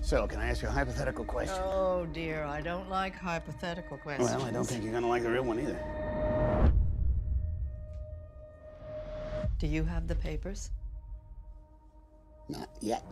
So, can I ask you a hypothetical question? Oh, dear, I don't like hypothetical questions. Well, I don't think you're gonna like the real one either. Do you have the papers? Not yet.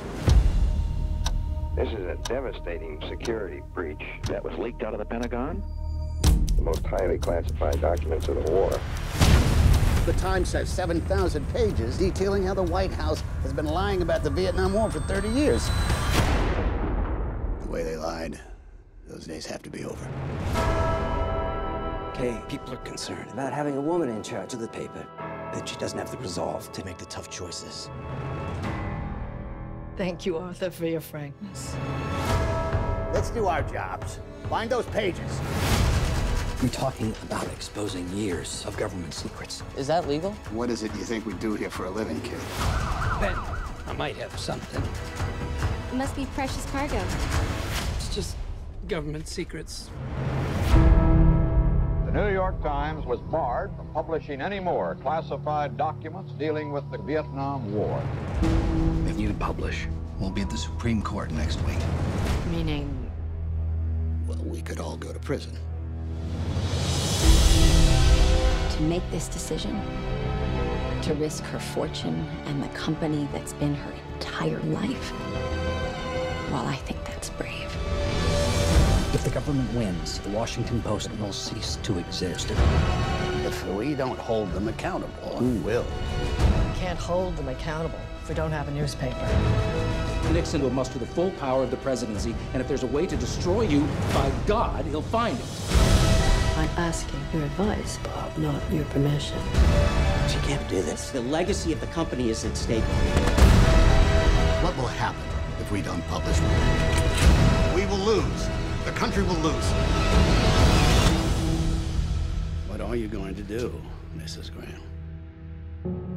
This is a devastating security breach that was leaked out of the Pentagon. The most highly classified documents of the war. The Times says 7,000 pages detailing how the White House has been lying about the Vietnam War for 30 years. The way they lied, those days have to be over. Okay, people are concerned about having a woman in charge of the paper, that she doesn't have the resolve to make the tough choices. Thank you, Arthur, for your frankness. Let's do our jobs. Find those pages. We're talking about exposing years of government secrets. Is that legal? What is it you think we do here for a living, kid? Ben, I might have something. It must be precious cargo. It's just government secrets. The New York Times was barred from publishing any more classified documents dealing with the Vietnam War. If you publish, we'll be at the Supreme Court next week. Meaning? Well, we could all go to prison. To make this decision, to risk her fortune and the company that's been her entire life, well, I think that's brave. If the government wins, the Washington Post will cease to exist. If we don't hold them accountable, who will? We can't hold them accountable if we don't have a newspaper. Nixon will muster the full power of the presidency, and if there's a way to destroy you, by God, he'll find it. I'm asking your advice, Bob, not your permission. She can't do this. The legacy of the company is at stake. What will happen if we don't publish? We will lose. The country will lose. What are you going to do, Mrs. Graham?